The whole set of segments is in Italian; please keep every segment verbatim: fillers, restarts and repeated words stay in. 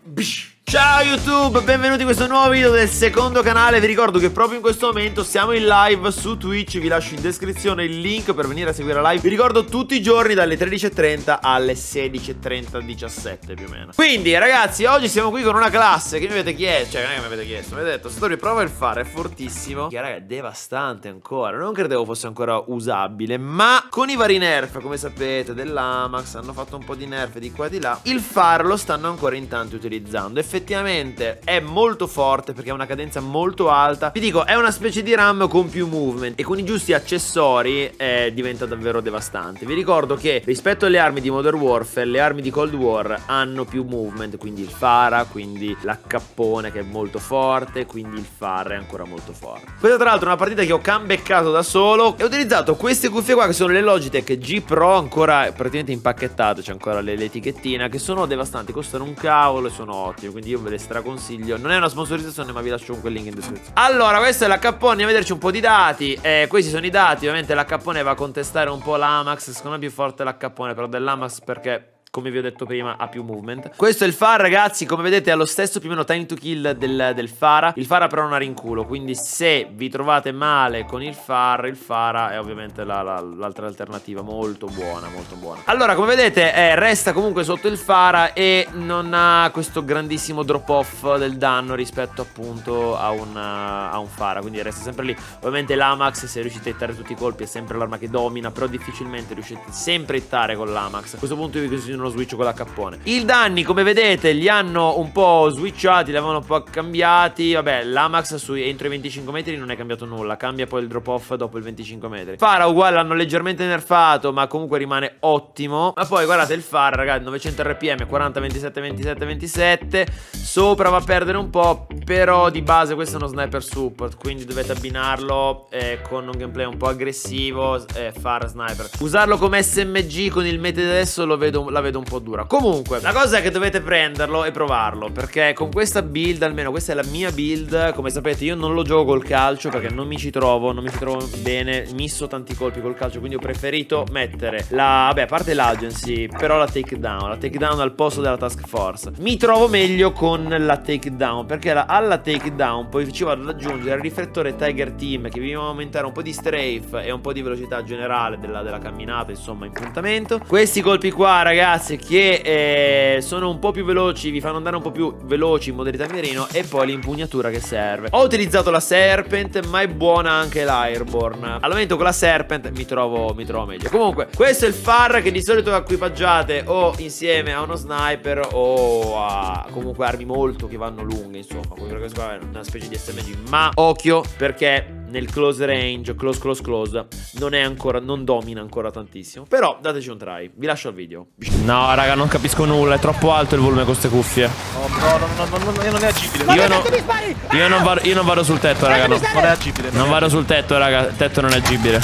Bsh. Ciao YouTube, benvenuti in questo nuovo video del secondo canale. Vi ricordo che proprio in questo momento siamo in live su Twitch. Vi lascio in descrizione il link per venire a seguire la live. Vi ricordo tutti i giorni dalle tredici e trenta alle sedici e trenta, diciassette più o meno. Quindi ragazzi, oggi siamo qui con una classe che mi avete chiesto. Cioè non è che mi avete chiesto, mi avete detto Satori prova il fare, è fortissimo. Che raga è devastante ancora. Non credevo fosse ancora usabile, ma con i vari nerf, come sapete, dell'Amax hanno fatto un po' di nerf di qua e di là. Il far lo stanno ancora in tanti utilizzando. Effettivamente Effettivamente è molto forte perché ha una cadenza molto alta. Vi dico, è una specie di RAM con più movement e con i giusti accessori eh, diventa davvero devastante. Vi ricordo che rispetto alle armi di Modern Warfare, le armi di Cold War hanno più movement, quindi il Fara, quindi l'accappone che è molto forte, quindi il Far è ancora molto forte. Questa tra l'altro è una partita che ho comebackato da solo e ho utilizzato queste cuffie qua che sono le Logitech G Pro ancora praticamente impacchettate, c'è ancora l'etichettina, che sono devastanti, costano un cavolo e sono ottimi, quindi io ve le straconsiglio. Non è una sponsorizzazione, ma vi lascio comunque il link in descrizione. Allora, questo è l'H P, andiamo a vederci un po' di dati. eh, Questi sono i dati. Ovviamente l'H P va a contestare un po' l'Amax. Secondo me è più forte l'H P però dell'Amax perché, come vi ho detto prima, ha più movement. Questo è il Far, ragazzi. Come vedete ha lo stesso più o meno time to kill del, del Fara. Il Fara però non ha rinculo, quindi se vi trovate male con il Far, il Fara è ovviamente l'altra la, la, alternativa molto buona, molto buona. Allora, come vedete eh, resta comunque sotto il Fara e non ha questo grandissimo drop off del danno rispetto appunto a un, a un Fara, quindi resta sempre lì. Ovviamente l'Amax, se riuscite a hittare tutti i colpi, è sempre l'arma che domina, però difficilmente riuscite sempre a hittare con l'Amax. A questo punto io vi consiglio uno switch con l'H P. I danni, come vedete, li hanno un po' switchati, li avevano un po' cambiati. Vabbè, l'Amax su entro i venticinque metri non è cambiato nulla, cambia poi il drop off dopo il venticinque metri. Fara uguale, l'hanno leggermente nerfato, ma comunque rimane ottimo. Ma poi guardate il Far, ragazzi, novecento R P M, quaranta, ventisette, ventisette, ventisette. Sopra va a perdere un po', però di base questo è uno sniper support, quindi dovete abbinarlo eh, con un gameplay un po' aggressivo, eh, Far sniper. Usarlo come S M G con il meta adesso lo vedo, la vedo un po' dura. Comunque la cosa è che dovete prenderlo e provarlo, perché con questa build, almeno questa è la mia build, come sapete io non lo gioco col calcio perché non mi ci trovo, non mi ci trovo bene, misso tanti colpi col calcio, quindi ho preferito mettere la, vabbè, a parte l'agency, però la takedown, la takedown al posto della task force. Mi trovo meglio con la takedown perché la, alla takedown poi ci vado ad aggiungere il riflettore Tiger Team che vi va a aumentare un po' di strafe e un po' di velocità generale della, della camminata, insomma, in puntamento. Questi colpi qua, ragazzi, che eh, sono un po' più veloci, vi fanno andare un po' più veloci in modalità mirino, e poi l'impugnatura che serve. Ho utilizzato la Serpent, ma è buona anche l'Airborne. Al momento con la Serpent mi trovo, mi trovo meglio. Comunque questo è il Far, che di solito equipaggiate o insieme a uno sniper o a comunque armi molto che vanno lunghe, insomma. Questo qua è una specie di S M G, ma occhio perché nel close range, close close close, non è ancora, non domina ancora tantissimo. Però dateci un try, vi lascio il video. No raga, non capisco nulla, è troppo alto il volume con queste cuffie. No, no, no, no, no, no, non è agibile. Io, no, io, non vado, io non vado sul tetto, raga, no. Non è agibile. Non vado sul tetto, raga, il tetto non è agibile.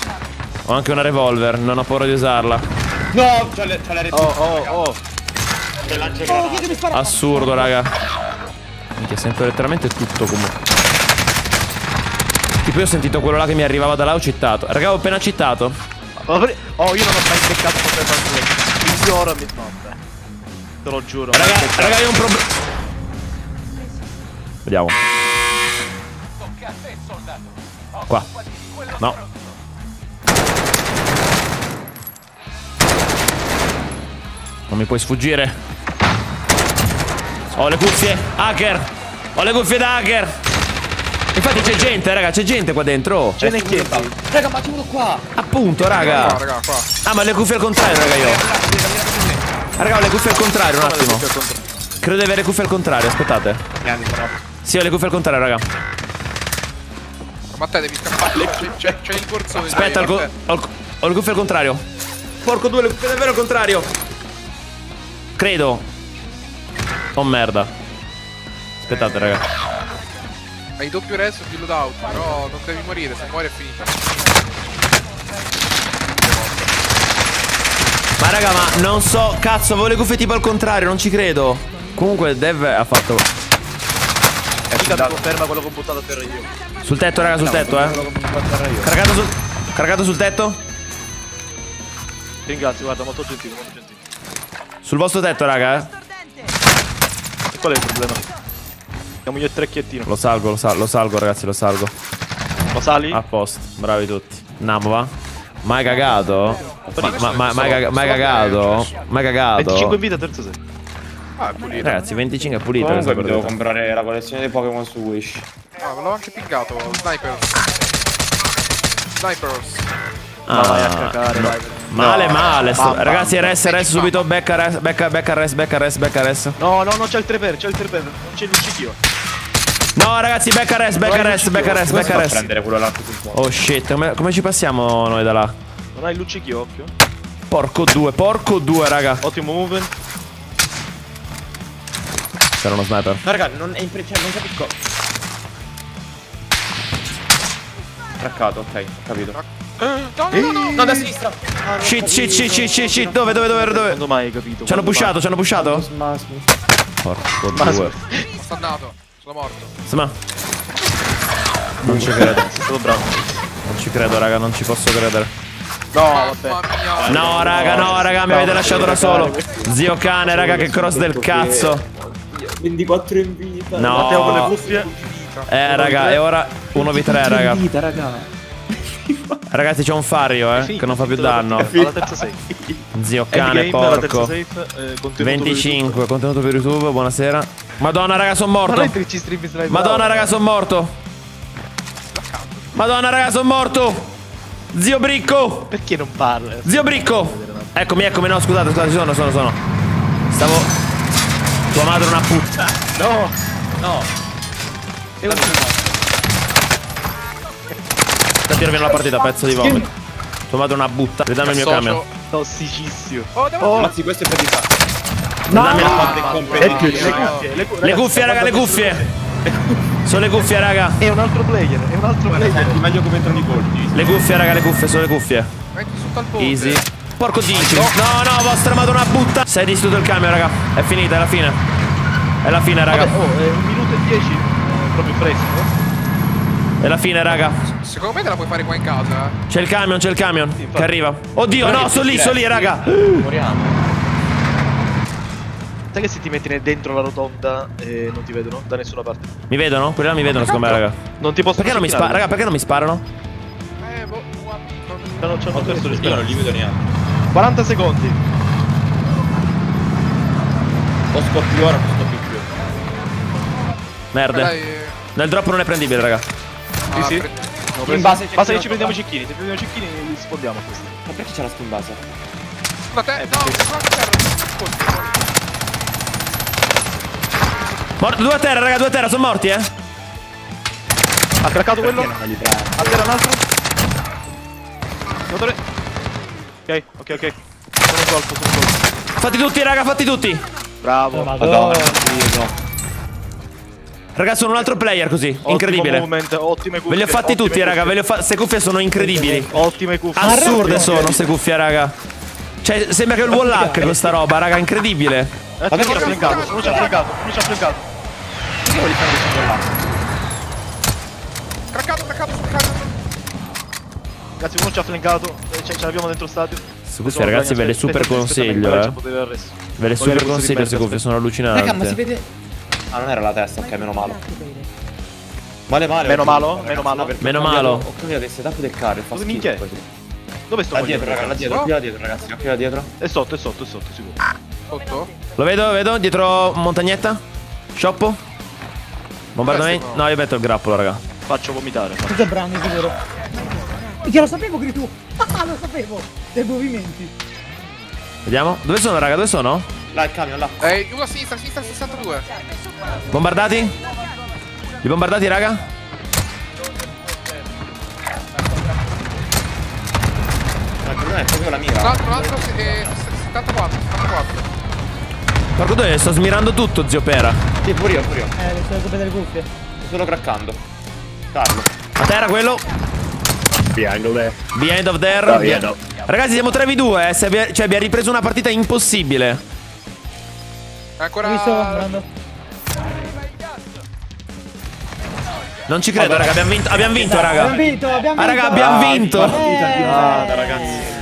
Ho anche una revolver, non ho paura di usarla. No, c'ha la, la Oh, oh, oh. Assurdo, raga. Minchia, sento letteralmente tutto comunque. Tipo io ho sentito quello là che mi arrivava da là, ho cheatato. Raga, ho appena cheatato. Oh, io non ho mai beccato con te. Quindi ora mi notte. Te lo giuro. Raga, raga, io ho un problema. Vediamo. Qua. No. Non mi puoi sfuggire. Ho le cuffie hacker. Ho le cuffie da hacker. Infatti c'è gente, raga, c'è gente qua dentro. Ce n'è chi? Raga, ma c'è uno qua. Appunto, raga. No, raga, qua. Ah, ma le cuffie al contrario, raga, io. Raga, ho le cuffie al contrario, un attimo. Credo di avere le cuffie al contrario, aspettate. Sì, ho le cuffie al contrario, raga. Ma te devi scappare. C'è il corso. Aspetta, ho, ho, ho le cuffie al contrario. Porco due, le cuffie davvero al contrario. Credo. Oh merda. Aspettate, raga. Hai doppio resto di loadout, però non devi morire, se muori è finita. Ma raga, ma non so, cazzo, avevo le cuffie tipo al contrario, non ci credo. Comunque il dev ha fatto. È finita, conferma quello che ho buttato per io. Sul tetto, raga, sul tetto, eh. Caricato sul. Caricato sul tetto. Ti ringrazio, guarda, molto gentile, molto gentile. Sul vostro tetto, raga, eh. Qual è il problema? Siamo io e Trecchiettino. Lo salgo, lo, sal lo salgo, ragazzi, lo salgo. Lo sali? A posto, bravi tutti. Andiamo, va. Mai cagato? Ma, ma, ma, mai, caga mai cagato? Mai cagato? venticinque in vita, terzo sei. Ah, è pulito. Ragazzi, venticinque è pulito. Comunque mi devo comprare la collezione dei Pokémon su Wish. Ah, me l'ho anche pingato. Snipers. Snipers. Ah, vai a cagare, no. vai. Male, No. male. sto- Mamma. Ragazzi, res, res subito. Becca, res, becca, becca, res, becca, res, becca, res. No, no, no, c'è il tre per, c'è il tre per. Non c'è il luccichio. No, ragazzi, becca, res, becca, res, becca, res, becca, Posso res. prendere quello là sul fuoco. Oh shit, come, come ci passiamo noi da là? Non hai il luccichio, occhio. Porco due, porco due, raga. Ottimo movement. C'era uno sniper. No, raga, non è in cioè, non capisco. Traccato, ok, ho capito. No, no, no, no. No, da sinistra. Shit, shit, shit, shit, shit, shit. Dove, dove, dove, dove? Quando mai hai capito? Ci hanno Quando pushato, ci hanno pushato? Porco mai? due. Ho stannato. Sono morto. Insomma. Non ci credo. Sei stato bravo. Non ci credo, raga, non ci posso credere. No, vabbè. Mamma mia. No, raga, no, raga, mi avete lasciato da solo. Zio cane, raga, che cross del cazzo. ventiquattro in vita. Matteo con le No. cuffie. Eh, raga, e ora uno v tre, raga. vita, raga. Ragazzi, c'è un fario, eh, che non fa più danno. Alla terza safe. Zio cane, Endgame, alla terza porco. safe. eh, contenuto venticinque, contenuto per YouTube, buonasera. Madonna, raga, sono Ma morto. non entri ci stream slide. Madonna, raga, sono morto. Madonna, raga, sono morto. Zio Bricco. Perché non parla? Zio Bricco. Eccomi, eccomi, no, scusate, scusate, sono, sono, sono. Stavo... Tua madre è una puttana. No. No. È un Datti rovino la partita, pezzo di vomito. Tua madre è una butta. Ridammi il mio Associo. camion. tossicissimo. Oh, devo... Oh, Mazzi, questo è per di fa. Ridammi la... Quante è più competizioni. le cuffie, le cu- Le ragazzi, cuffie, raga, le cuffie. Sono le cuffie, raga. È un altro player, è un altro player. Senti, meglio come entrano i colpi. Le cuffie, raga, le cuffie, sono le cuffie. Metti sotto al ponte. Easy. Porco dici. No, no, vostra madre una butta. Sei distrutto il camion, raga. È finita, è la fine. È la fine, raga. Vabbè, oh, è un minuto e dieci. eh, Proprio fresco. È la fine, raga. Secondo me te la puoi fare qua in casa. eh. C'è il camion, c'è il camion. infatti. Che arriva. Oddio, no, sono lì, sono lì, raga. Moriamo. Sai che se ti metti dentro la rotonda e non ti vedono da nessuna parte? Mi vedono? Quelli là mi vedono, secondo me, raga. Non ti possono Perché non mi segnalare. sparano? Raga, perché non mi sparano? Eh, boh, guarda. C'hanno, c'hanno perso le Io non speranze. li vedo neanche. quaranta secondi. O scoppi ora, non scoppi più. Merde. Dai, Nel drop non è prendibile, raga. Sì, ah, sì. pre- No, In base c'è basta che chi ci non prendiamo i fa. cecchini. Se prendiamo i cecchini rispondiamo a questo. Ma perché c'è la skin base? Da te, no, sono a terra. Ascolta. Morto, due a terra, raga, due a terra, sono morti, eh. Ha craccato quello? Perché non li prendo? A terra un altro. Motore. Ok, ok, ok. Sono colpo, sono colpo. Fatti tutti, raga, fatti tutti. Bravo. Madonna, Dio, no. Raga, sono un altro player così. Ottimo Incredibile. movement, ottime cuffie. Ve li ho fatti ottime tutti, raga. cuffie. Ve li ho fa- Queste cuffie sono incredibili. Ottime cuffie. Assurde sono queste cuffie, raga. Cioè, sembra che è il wall hack questa roba, raga, incredibile. Eh, uno ci ha flancato, uno ci ha flancato, uno ci ha flancato. Perché voglio fare questo là? Craccato, craccato sul camion. Ragazzi, uno ci ha flancato. eh, Ce ce l'abbiamo dentro stadio. Queste cuffie, ragazzi, ve le super consiglio, eh. Ve le super consiglio queste cuffie, sono Raga, ma si allucinanti. vede. Ah, non era la testa, ok, meno male. Male male. Meno ok. malo? Ragazzi, Meno malo? no, perché Meno ho cambiato- malo. Ho cambiato il setup del carro, fa Dove schifo minchia è? così. Dove sto Là cogliendo, dietro, raga, là ragazzi? dietro, qui là dietro, ragazzi, qui là dietro. È sotto, è sotto, è sotto, sicuro. Sotto? Lo vedo, vedo, dietro montagnetta. Shoppo. Bombardamento. No, io metto il grappolo, raga. Faccio vomitare. Questo è brano sicuro. Perché lo sapevo che tu. Ah, lo sapevo. Dei movimenti. Vediamo. Dove sono, raga? Dove sono? Là, il camion, là. Eh, uno a sinistra, a sinistra sessantadue. Bombardati? Li bombardati, raga? Ma il problema è proprio la Un mira. altro, un altro, eh, settantaquattro, settantaquattro. Porco due, sto smirando tutto, zio Pera. Sì, pure io, pure io. Eh, le sue copie delle cuffie. Sto solo craccando. Carlo. A terra quello. Behind of there. Ragazzi, siamo tre v due, eh. Se abbia- cioè, abbiamo ripreso una partita impossibile. Ancora. Ho visto, Brando. Non ci credo, raga. Abbiamo vinto, abbiamo vinto, raga. Abbiamo vinto, abbiamo vinto. Ah, raga, abbiamo vinto. Eh. Ah, ragazzi.